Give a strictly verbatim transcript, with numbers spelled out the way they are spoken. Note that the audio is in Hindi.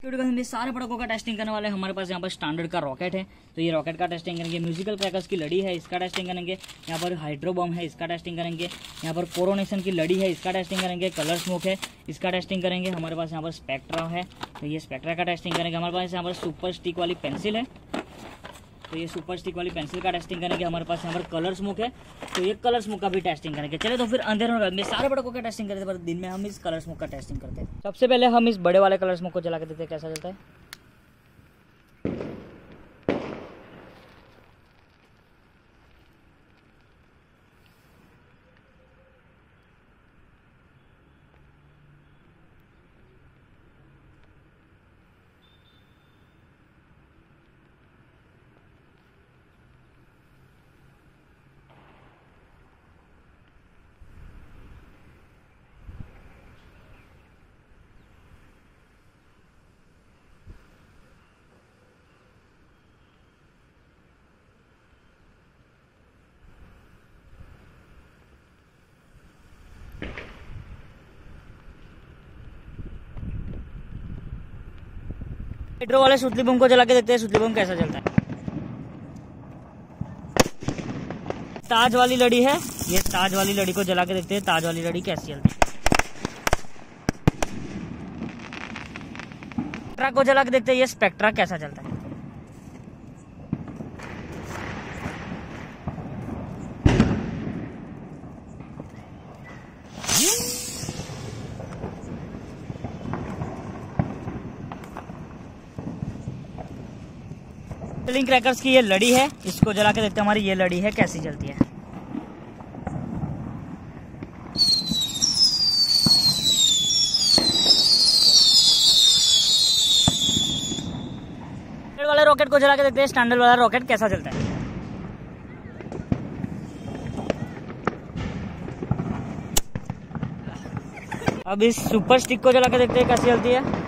हमने सारे प्रोडक्टों का टेस्टिंग करने वाले हैं। हमारे पास यहाँ पर स्टैंडर्ड का रॉकेट है, तो ये रॉकेट का टेस्टिंग करेंगे। म्यूजिकल क्रैकर्स की लड़ी है, इसका टेस्टिंग करेंगे। यहाँ पर हाइड्रो बम है, इसका टेस्टिंग करेंगे। यहाँ पर कोरोनेशन की लड़ी है, इसका टेस्टिंग करेंगे। कलर स्मोक है, इसका टेस्टिंग करेंगे। हमारे पास यहाँ पर स्पेक्ट्रा है, तो ये स्पेक्ट्रा का टेस्टिंग करेंगे। हमारे पास यहाँ पर सुपर स्टिक वाली पेंसिल है, तो ये सुपर स्टिक वाली पेंसिल का टेस्टिंग करेंगे। हमारे पास यहाँ पर कलर स्मोक है, तो ये कलर स्मोक का भी टेस्टिंग करेंगे। चले तो फिर अंधेरे में सारे प्रोडक्टों का टेस्टिंग करते हैं, पर दिन में हम इस कलर स्मोक का टेस्टिंग करते हैं। सबसे पहले हम इस बड़े वाले कलर स्मोक को जला के देखते हैं कैसा चलता है। हाइड्रो वाले सुतली बम को जला के देखते हैं सुतली बम कैसा चलता है। ताज वाली लड़ी है, ये ताज वाली लड़ी को जला के देखते हैं ताज वाली लड़ी कैसी चलती है। स्पेक्ट्रा को जला के देखते हैं ये स्पेक्ट्रा कैसा चलता है। लिंक क्रैकर्स की ये लड़ी है, इसको जला के देखते हैं हमारी ये लड़ी है कैसी जलती है। स्टैंडर्ड वाले रॉकेट को जला के देखते हैं स्टैंडर्ड वाला रॉकेट कैसा चलता है। अब इस सुपर स्टिक को जला के देखते हैं कैसी चलती है।